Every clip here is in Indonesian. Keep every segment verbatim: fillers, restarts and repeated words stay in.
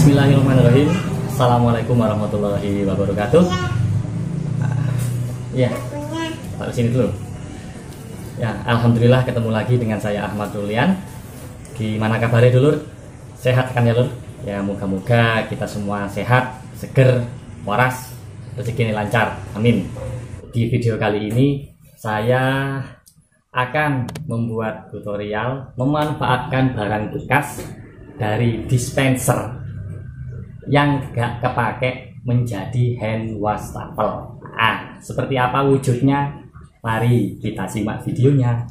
Bismillahirrahmanirrahim. Assalamualaikum warahmatullahi wabarakatuh. Ya, taruh sini dulu. Ya, alhamdulillah ketemu lagi dengan saya Ahmad Rulian. Gimana kabarnya dulur? Sehat kan ya lur? Ya, moga-moga kita semua sehat, seger, waras, rezeki lancar. Amin. Di video kali ini saya akan membuat tutorial memanfaatkan barang bekas dari dispenser yang gak kepake menjadi hand wastafel. Ah, seperti apa wujudnya? Mari kita simak videonya.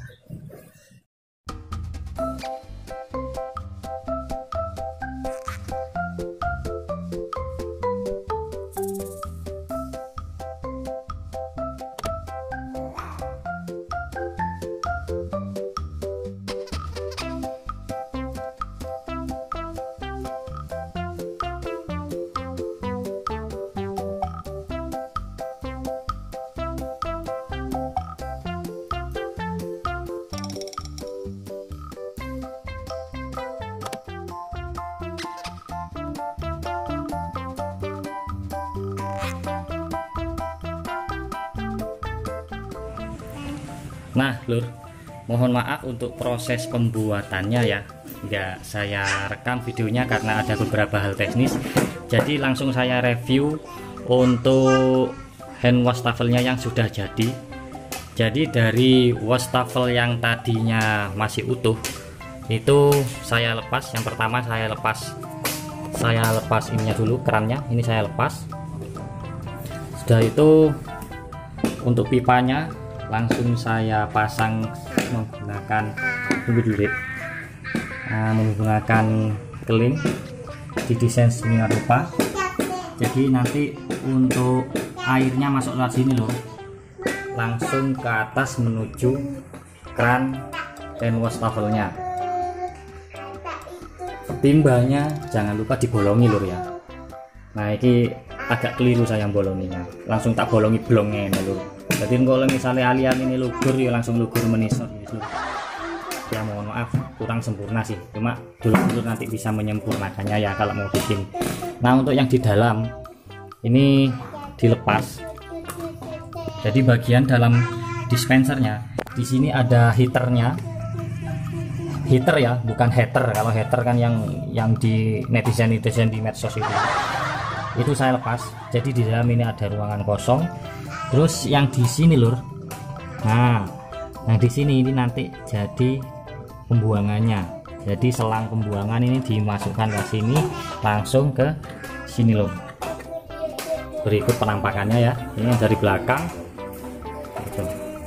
Nah lur, mohon maaf untuk proses pembuatannya ya, nggak saya rekam videonya karena ada beberapa hal teknis. Jadi langsung saya review untuk hand wastafelnya yang sudah jadi. Jadi dari wastafel yang tadinya masih utuh itu saya lepas. Yang pertama saya lepas saya lepas ininya dulu, kerannya ini saya lepas. Sudah itu untuk pipanya langsung saya pasang menggunakan nah, menggunakan keling didesain sedemikian rupa. Jadi nanti untuk airnya masuk lewat sini loh, langsung ke atas menuju keran hand wastafelnya. Timbanya jangan lupa dibolongi lur ya. Nah ini agak keliru saya bolonginya, langsung tak bolongi blongnya ini lur. Jadi kalau misalnya alian ini lugur ya langsung lugur menisot gitu. Ya mohon maaf kurang sempurna sih, cuma dulu nanti bisa menyempurnakannya ya kalau mau bikin. Nah untuk yang di dalam ini dilepas. Jadi bagian dalam dispensernya di sini ada heaternya, heater ya bukan hater. Kalau hater kan yang yang di netizen netizen di medsos itu itu saya lepas. Jadi di dalam ini ada ruangan kosong. Terus yang di sini lur, nah yang di sini ini nanti jadi pembuangannya. Jadi selang pembuangan ini dimasukkan ke sini, langsung ke sini lur. Berikut penampakannya ya, ini dari belakang gitu.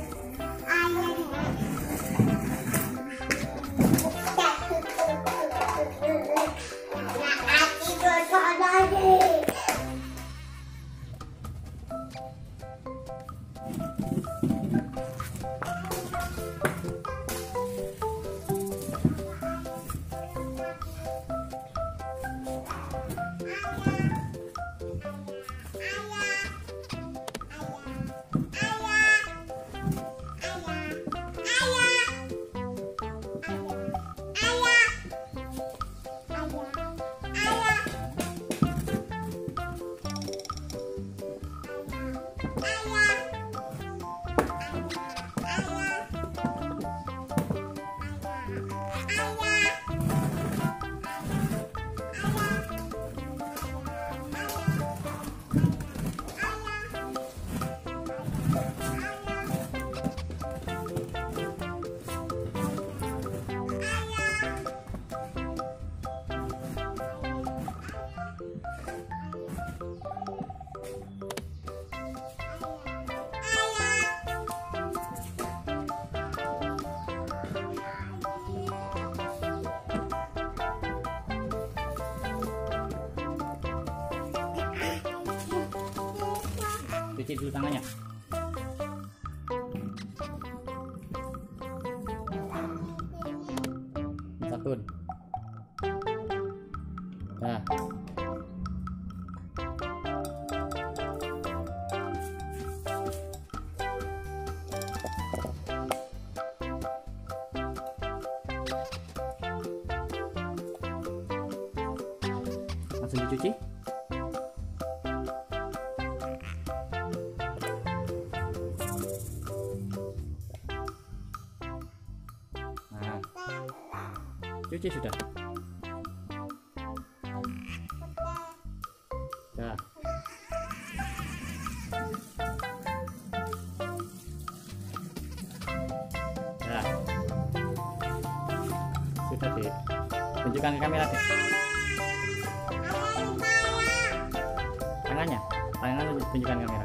Cuci dulu tangannya. Sabun. Nah. langsung dicuci. Nah, cuci sudah. Nah. Nah. Sudah deh. Tunjukkan ke kamera deh. Tangannya, tangannya tunjukkan kamera.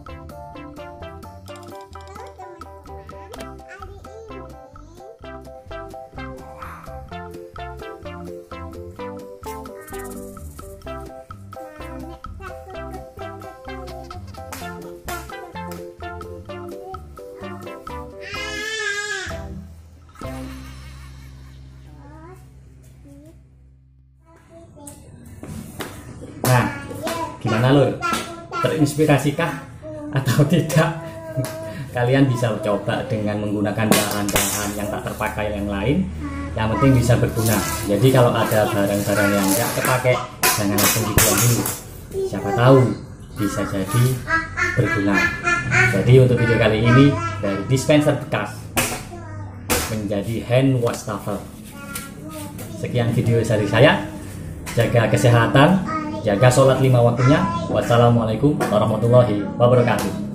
Nah, gimana lur? Terinspirasikah atau tidak? Kalian bisa coba dengan menggunakan bahan-bahan yang tak terpakai yang lain. Yang penting bisa berguna. Jadi kalau ada barang-barang yang tidak terpakai, jangan langsung dibuang dulu. Siapa tahu bisa jadi berguna. Jadi untuk video kali ini, dari dispenser bekas menjadi hand wastafel. Sekian video dari saya. Jaga kesehatan, jaga sholat lima waktunya. Wassalamualaikum warahmatullahi wabarakatuh.